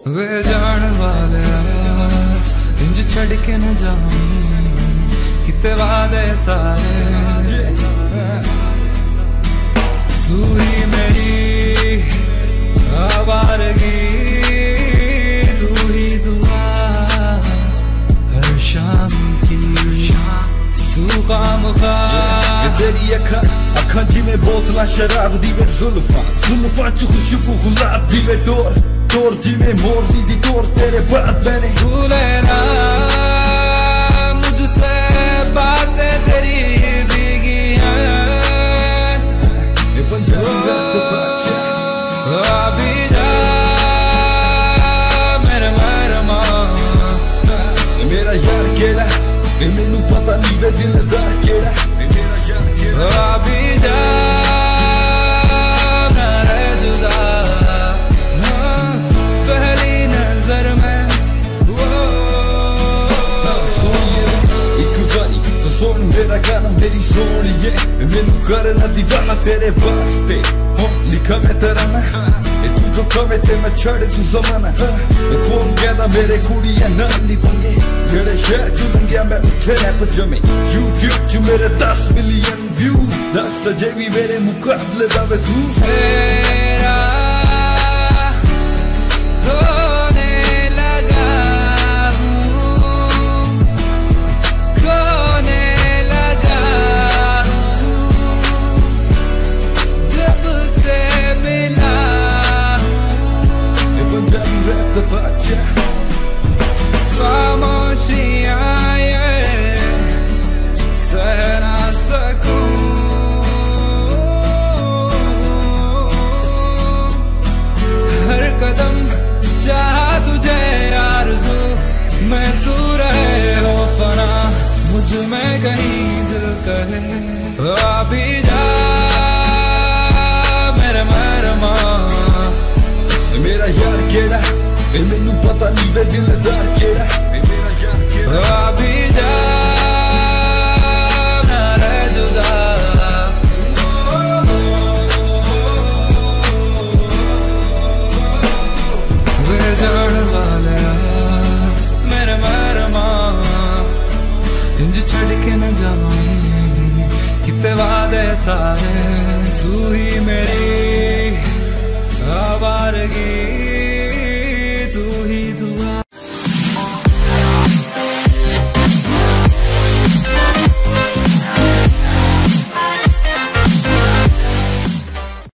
वे जान वाले इंज छड़ के न जाऊं किते वादे सारे तू ही मेरी आवारगी तू ही दुआ हर शाम की तू खामखा तेरी अखा जिमें बोतला शराब दी वे जुल्फा च खुशबू गुलाब दी वे डोर जिमें मोर दी डोर तेरे बाद मैंने भूले ना मुझसे बातें तेरी भीगी हैं ये पंजाबी अभी जा मेरा मरमा मेरा यार केड़ा मैनू पता नहीं वे दिलदार केड़ा मेरा यार केड़ा अभी जा ना रह जुदा पहली नजर में एक बारी तो सुन मेरा गाना मेरी सोनिए मैनू करना दीवाना तेरे वास्ते लिखा मैं तराना तू जो कवे ते मैं छड़ तू जमाना कौन कहता मेरे कुड़ियां नाली पंगे जेड़े शहर चू लंघिया मैं उठे रैप जमे यूट्यूब च मेरे 10 मिलियन व्यू दस सजे भी मेरे मुकाबले दा वे तू तेरा होने लगा हूँ खोने लगा हूँ जब से मिला ये पंजाबी रैप दा बादशाह खामोशियाँ ये सह ना सकूं हर कदम चाहा तुझे आरज़ू मैं तू रहे हो फना मुझ में कहीं दिल कहे अभी जा मेरे मरमा मेरा यार केड़ा मैनू पता नहीं वे दिलदार केड़ा मेरा यार केड़ा अभी जा ना रह जुदा वे जान वाले मेरे मरमा इंज छड़ के न जाऊं किते वादे सारे तू ही मेरी आवारगी